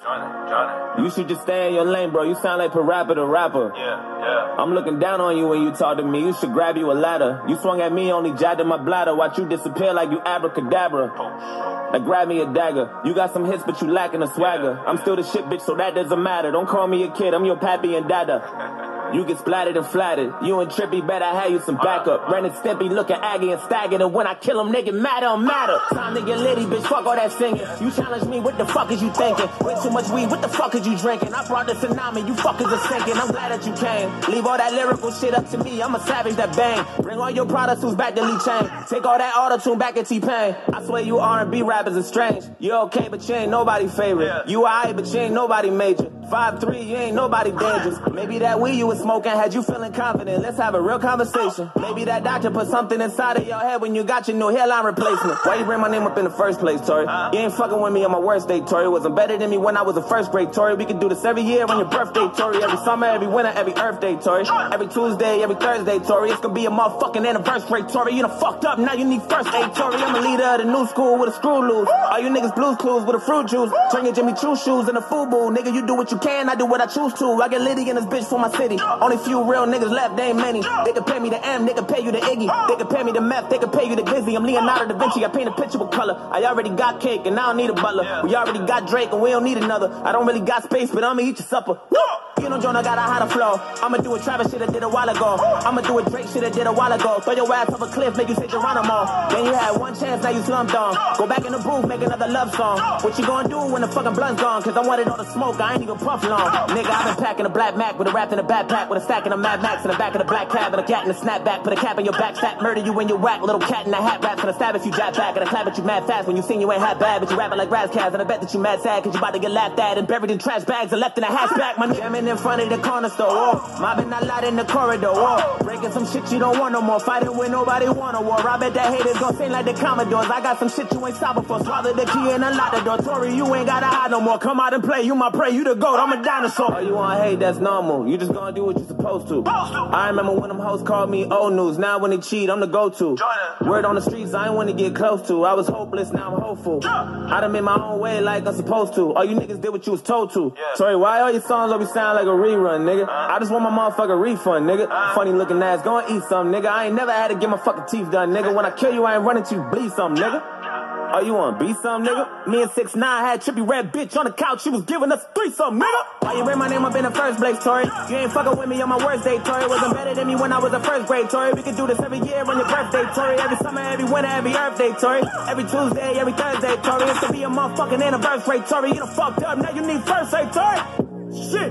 Johnny. You should just stay in your lane, bro. You sound like Parappa the rapper. Yeah. I'm looking down on you when you talk to me. You should grab you a ladder. You swung at me, only jabbed in my bladder. Watch you disappear like you abracadabra. Like grab me a dagger. You got some hits, but you lacking a swagger. I'm still the shit, bitch, so that doesn't matter. Don't call me a kid, I'm your pappy and dada. You get splattered and flattered. You and Trippy better have you some backup. Ren and Stimpy looking aggy and staggered. And when I kill them, nigga, matter or matter. Time to get litty, bitch, fuck all that singing. You challenge me, what the fuck is you thinking? Way too much weed, what the fuck is you drinking? I brought the tsunami, you fuckers are sinking. I'm glad that you came. Leave all that lyrical shit up to me, I'm a savage that bang. Bring all your products who's back to Lee Chain. Take all that auto-tune back to T-Pain. I swear you R&B rappers are strange. You okay, but you ain't nobody favorite. You alright, but you ain't nobody major. 5'3", you ain't nobody dangerous. Maybe that weed you was smoking had you feeling confident. Let's have a real conversation. Maybe that doctor put something inside of your head when you got your new hairline replacement. Why you bring my name up in the first place, Tori? You ain't fucking with me on my worst day, Tori. Wasn't better than me when I was in first grade, Tori. We could do this every year on your birthday, Tori. Every summer, every winter, every Earth Day, Tori. Every Tuesday, every Thursday, Tori. It's gonna be a motherfucking anniversary, Tori. You done fucked up, now you need first aid, Tori. I'm a leader of the new school with a screw loose. All you niggas blues clues with a fruit juice. Turn your Jimmy Choo shoes in a FUBU. Nigga, you do what you can, I do what I choose to. I get litty in this bitch for my city. Only few real niggas left, they ain't many. They can pay me the M, they can pay you the Iggy. They can pay me the meth, they can pay you the Glizzy. I'm Leonardo da Vinci, I paint a picture with color. I already got cake and I don't need a butler. We already got Drake and we don't need another. I don't really got space, but I'ma eat your supper. You know Jonah got a hotter flow. I'ma do a Travis shit I did a while ago. I'ma do a Drake shit I did a while ago. Throw your ass off a cliff, make you say Geronimo. Then you had one chance, now you slumped on. Go back in the booth, make another love song. What you gonna do when the fucking blunt's gone? Cause I wanted all the smoke, I ain't even puff long. Nigga, I've been packing a black Mac with a wrapped in a backpack with a stack and a Mad Max in the back of the black cab and a cat in a snapback. Put a cap in your back, stat murder you when you whack. Little cat in a hat, raps and a stab if you jab back. And a clap at you mad fast when you sing you ain't half bad. But you rapping like Razzcast and I bet that you mad sad cause you about to get laughed at and buried in trash bags and left in a hatchback. My jamming in front of the corner store, mobbing a lot in the corridor, breaking some shit you don't want no more. Fighting with nobody want a war. I bet that haters gon' sing like the Commodores. I got some shit you ain't stopping for. Swallow the key and unlock the door. Tori, you ain't gotta hide no more. Come out and play, you my prey, you the GOAT, I'm a dinosaur. Oh, you want hate, that's normal. You just gonna do what you're supposed to. I remember when them hoes called me old news. Now when they cheat, I'm the go-to. Word on the streets, I ain't wanna get close to. I was hopeless, now I'm hopeful. I done made my own way like I'm supposed to. All you niggas did what you was told to. Sorry, why all your songs always sound like a rerun, nigga? I just want my motherfucking refund, nigga. Funny looking ass, go and eat some, nigga. I ain't never had to get my fucking teeth done, nigga. When I kill you, I ain't running to you, bleed something, nigga. Oh, you wanna be some, nigga? Me and 6ix9ine had Trippy red bitch on the couch. She was giving us threesome, nigga. Why you bring my name up in the first place, Tori? You ain't fucking with me on my worst day, Tori. Wasn't better than me when I was in first grade, Tori. We could do this every year on your birthday, Tori. Every summer, every winter, every Earth Day, Tori. Every Tuesday, every Thursday, Tori. It's gonna be a motherfucking anniversary, Tori. You done fucked up, now you need first aid, Tori. Shit.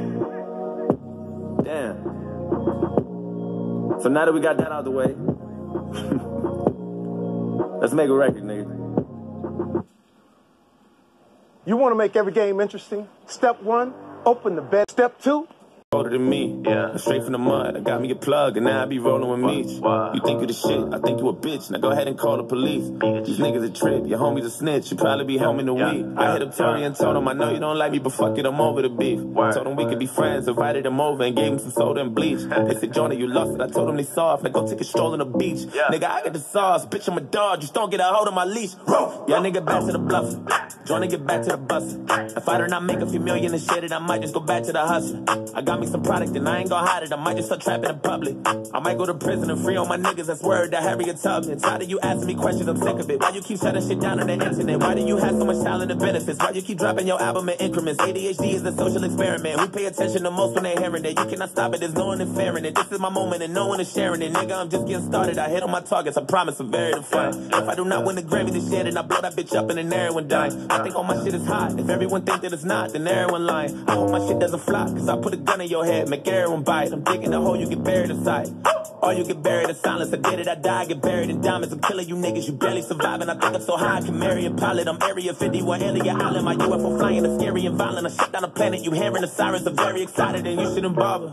Damn. So now that we got that out of the way, let's make a record, nigga. You want to make every game interesting? Step 1, open the bed. Step 2, older than me, straight from the mud. I got me a plug, and now I be rolling with Meech. You think you the shit, I think you a bitch. Now go ahead and call the police. These niggas a trip, your homie's a snitch. You probably be home in a week. I hit up Tony and told him, I know you don't like me, but fuck it, I'm over the beef. Told him we could be friends, invited him over and gave him some soda and bleach. They said, Jonah, you lost it. I told him they soft. Now go take a stroll on the beach. Nigga, I got the sauce. Bitch, I'm a dog. Just don't get a hold of my leash. Yeah, nigga, back to the bluff. Jonah, get back to the bus. If I do not make a few million and shit, I might just go back to the hustle. I got me some product and I ain't gonna hide it. I might just start trapping in public. I might go to prison and free all my niggas. That's word to Harriet Tubman. Tired of you asking me questions, I'm sick of it. Why you keep shutting shit down on the internet? Why do you have so much talent and benefits? Why you keep dropping your album in increments? ADHD is a social experiment. We pay attention to most when they're hearing it. You cannot stop it, there's no one interfering it. This is my moment and no one is sharing it. Nigga, I'm just getting started. I hit on my targets, I promise I'm very defiant. If I do not win the Grammy this year, then I blow that bitch up and then everyone dying. I think all my shit is hot. If everyone think that it's not, then everyone lying. I hope my shit doesn't fly, cause I put a gun in your head, make everyone bite. I'm digging the hole, you get buried inside. Or you get buried in silence. I did it, I die, I get buried in diamonds. I'm killing you niggas, you barely surviving. I think I'm so high, I can marry a pilot. I'm Area 51, Alien Island. My UFO flying is scary and violent. I shut down a planet, you hearing the sirens. I'm very excited and you shouldn't bother.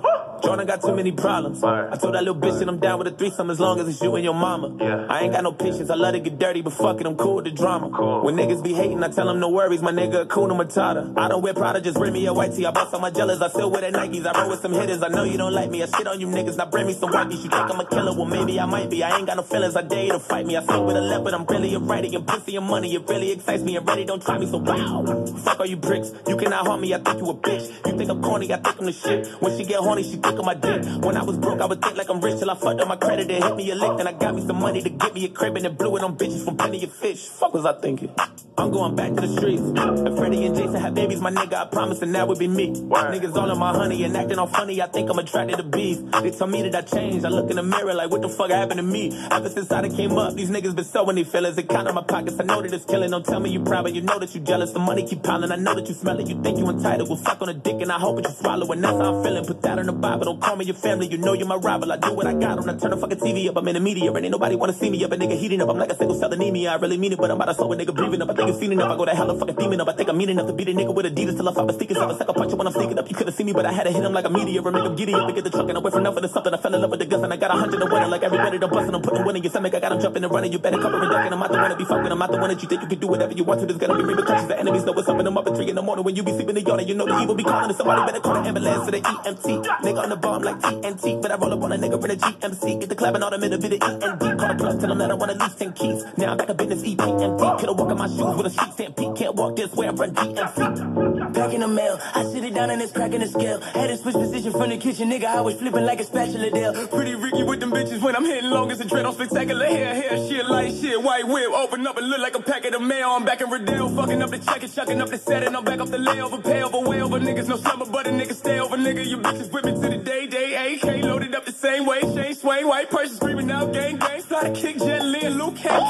Jordan got too many problems. I told that little bitch that I'm down with a threesome as long as it's you and your mama. I ain't got no patience, I love to get dirty, but fuck it, I'm cool with the drama. When niggas be hating, I tell them no worries, my nigga Hakuna Matata. I don't wear Prada, just bring me a white tee. I bust on my jealous, I still wear the Nikes. I roll with some hitters, I know you don't like me. I shit on you niggas, now bring me some whiteys. You think I'm a killer, well maybe I might be. I ain't got no feelings, I dare you to fight me. I sleep with a leopard, I'm really a righty. And pussy and money, it really excites me. And really don't try me, so wow. Fuck all you bricks, you cannot harm me, I think you a bitch. You think I'm corny, I think I'm the shit. When she get horny, she think of my dick. When I was broke, I would think like I'm rich till I fucked up my credit and hit me a lick. Then I got me some money to get me a crib and then blew it on bitches from plenty of fish. Fuck was I thinking? I'm going back to the streets. If Freddie and Jason had babies, my nigga, I promise, and that would be me. Niggas all in my honey and acting all funny, I think I'm attracted to beef. They tell me that I changed, I look in the mirror like what the fuck happened to me? Ever since I done came up, these niggas been sewing their feelings. They count in my pockets, I know that it's killing. Don't tell me you proud, but you know that you jealous. The money keep piling, I know that you smell it. You think you entitled, well suck on a dick and I hope that you swallow. And that's how I'm feeling, put that in the Bible. Don't call me your family, you know you're my rival. I do what I got, I turn the fucking TV up. I'm in the media, and ain't nobody wanna see me up. A nigga heating up, I'm like a single cell anemia. I really mean it, but I'm about to slow a nigga breathing up. I think it's seen enough, I go to hell, a fucking demon up. I think I'm mean enough to beat a nigga with Adidas till I fight my sneakers up. I suck a punch when I'm sneaking up. You could've seen me, but I had to hit him like a meteor and make him giddy up and get the truck. And I went for nothing to something. I fell in love with the guns and I got 100 to win. Like everybody to bust and I'm putting one in your stomach. I got him jumping and running. You better cover and ducking. I'm not the one to be fucking. I'm not the one that you think you can do whatever you want to. There's gonna be repercussions. The enemies know what's up and I'm up at 3 in the morning when you be sleeping in the yard. And you know the evil be calling and somebody better call the ambulance to the EMT. Nigga on the bomb like TNT, but I roll up on a nigga in a GMC. Get the clapping all them in a bit of END. Call the plus, tell them that I want at least 10 keys. Now I'm back up in this EPMD. Could've walk in my shoes with a street stampede. Can't walk this way, I run GMC. Back in the mail, I sit it down and it's cracking the scale. Had to switch position from the kitchen, nigga, I was flipping like a spatula deal. Pretty Ricky with them bitches when I'm hitting long as a dread on spectacular hair, shit, light shit, white whip, open up and look like a packet of mail. I'm back in Riddell, fucking up the check and chucking up the set, and I'm back up the layover, pay over, way over, niggas no slumber, but a nigga stay over, nigga, you bitches with me to the day, AK loaded up the same way, Shane Swain, white person screaming out, gang, fly to kick, Jet Li and Luke, can't,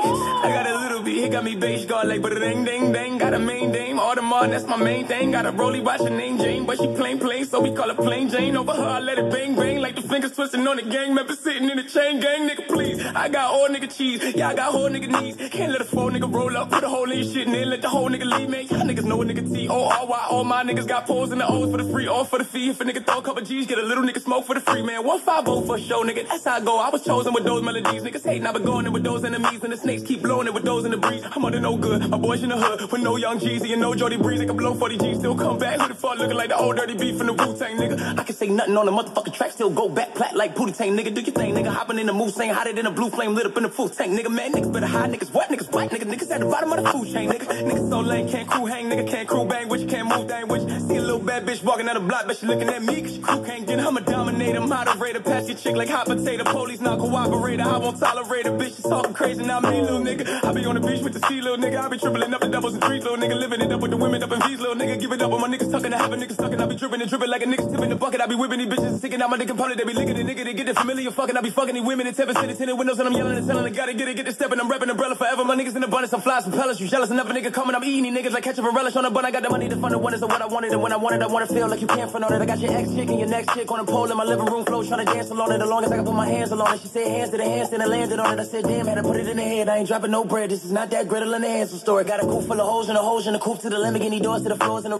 I got a little bit, he got me beige guard like, but it ain't dang, got a main dame, Audemars, that's my main thing, got a rollie watch her name Jane, but she plain, so we call her plain Jane, over her I let it bang, like the fingers twisting on the gang member sitting in the chain gang, nigga, please, I got all nigga cheese, yeah, I got whole nigga knees, can't let a full nigga roll up, put a hole in your shit and then let the whole nigga leave, man, y'all niggas know a nigga T-O-R-Y, all my niggas got pulls in the O's for the free, all for the fee, if a nigga throw a couple G's, get a little nigga smoke for the free, man, 150 for a show, nigga, that's how I go, I was chosen with those melodies, niggas hating, I been going in with those enemies, and the snakes keep blowing it with those in the breeze, I'm under no good, my boys in the hood, with no young Jeezy and no Jody Breeze, they can blow 40 G's, still come back, who the fuck looking like the old dirty beef from the Wu-Tang, nigga, I can say nothing on the motherfucking track, still go back, plat like Pootie Tang, nigga, do your thing, nigga, hopping in the move, saying hotter than a blue flame, lit up in the full tank, nigga, man, niggas better hide, niggas what, niggas white, niggas at the bottom of the food chain, niggas so lame, can't crew hang, nigga, can't crew bang, which can't move, dang, which, see a little bad bitch walking down the block, but she looking at me, cause your crew can't get, I'm a dominator, moderator, pass your chick like hot potato, police not cooperator, I won't tolerate a bitch, she's talking crazy, now me, little nigga, I be on the beach with the sea, little nigga, I be tripling up the doubles and threes, little nigga, living it up with the women up in V's, little nigga, give it up, with my niggas tucking, I have a nigga stuck, and I be dripping and dripping like a nigga tipping the bucket, I be whipping these bitches and sticking out my dick component, they be licking the nigga, they get the familiar fucking, I be fucking these women in 10% tinted windows, and I'm yelling and telling, I gotta get the step, and I'm repping umbrella forever, my niggas in abundance, I'm flies, propellers, you jealous, enough a nigga coming, I'm eating these niggas like ketchup and relish on a bun, I got the money to fund the wonders of what I wanted, and when I wanna feel like you can't front on it, I got your ex chick and your next chick on a pole in my living room floor, trying to dance along it, the longest I can put my hands along it, she said hands to the hands, and I landed on it, I said damn, had to put it in the head, I ain't dropping no bread, this is not that griddle in the Hansel story, got a coupe full of holes in the coupe to the Lamborghini doors to the floors and the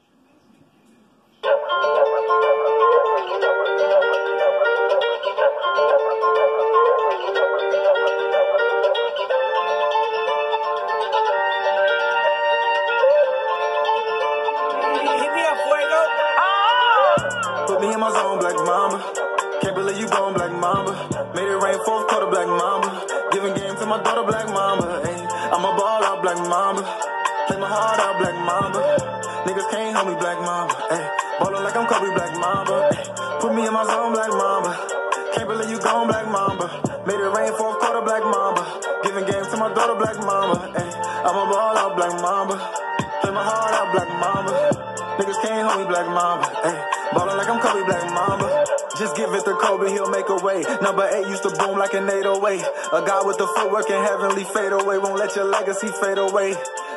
Put me in my zone, black mama. Can't believe you gone, black mama. Made it rain, fourth quarter, black mama. Giving game to my daughter, black mama. Ay, I'm a ball out, black mama. Play my heart out, black mama. Niggas can't hold me, black mama. Ay, ballin' like I'm Kobe, black mama. Ay, put me in my zone, black mama. Can't believe you gone, black mama. Made it rain, fourth quarter, black mama. Giving game to my daughter, black mama. Ay, I'm a ball out, black mama. Play my heart out, black mama. Niggas can't hold me, black mama. Ay, ballin' like I'm Kobe, black mama. Just give it to Kobe, he'll make a way. Number 8 used to boom like an 808. A guy with the footwork and heavenly fade away. Won't let your legacy fade away.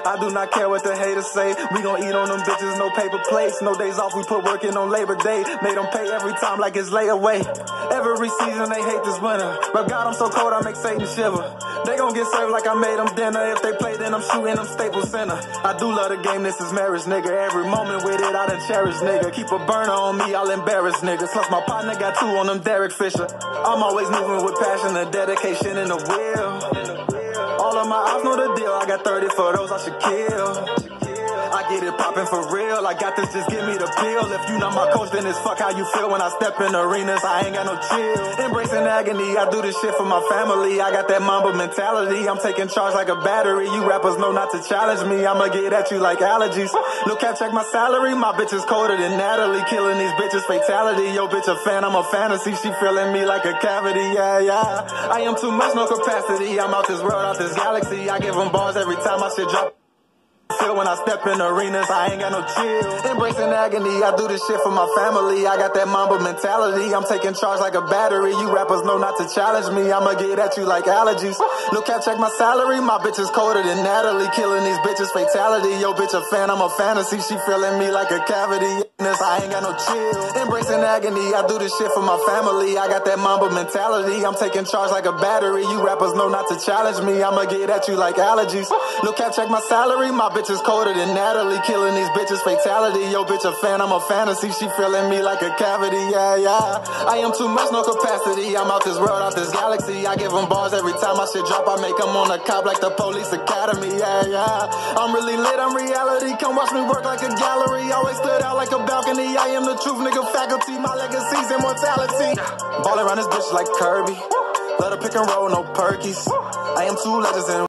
I do not care what the haters say. We gon' eat on them bitches, no paper plates. No days off, we put work in on Labor Day. Made them pay every time like it's layaway. Every season they hate this winter. But God, I'm so cold, I make Satan shiver. They gon' get served like I made them dinner. If they play, then I'm shooting them Staples Center. I do love the game, this is marriage, nigga. Every moment with it, I done cherish, nigga. Keep a burner on me, I'll embarrass niggas. Plus my partner got 2 on them Derek Fisher. I'm always moving with passion and dedication in the wheel. All of my eyes know the deal. I got 30 for those I should kill. I get it poppin' for real. I got this, just give me the pill. If you not my coach, then it's fuck how you feel when I step in arenas. I ain't got no chill. Embracing agony, I do this shit for my family. I got that Mamba mentality. I'm taking charge like a battery. You rappers know not to challenge me. I'ma get at you like allergies. Look at check my salary. My bitch is colder than Natalie. Killing these bitches fatality. Yo bitch a fan, I'm a fantasy. She feeling me like a cavity. Yeah, yeah. I am too much, no capacity. I'm out this world, out this galaxy. I give them bars every time I shit drop. Feel when I step in arenas, I ain't got no chill. Embracing agony, I do this shit for my family. I got that Mamba mentality. I'm taking charge like a battery. You rappers know not to challenge me. I'ma get at you like allergies. Look at check my salary. My bitch is colder than Natalie. Killing these bitches fatality. Yo bitch a fan, I'm a fantasy. She feeling me like a cavity. I ain't got no chill. Embracing agony, I do this shit for my family. I got that Mamba mentality. I'm taking charge like a battery. You rappers know not to challenge me. I'ma get at you like allergies. Look at check my salary. My bitch is colder than Natalie. Killing these bitches fatality. Yo bitch a fan, I'm a fantasy. She feeling me like a cavity. Yeah, yeah. I am too much, no capacity. I'm out this world, out this galaxy. I give them bars every time I shit drop. I make them on the cop like the police academy. Yeah, yeah. I'm really lit, I'm reality. Come watch me work like a gallery. Always stood out like a balcony. I am the truth, nigga, faculty. My legacy's immortality. Ball around this bitch like Kirby. Let her pick and roll, no perkies. I am 2 legends in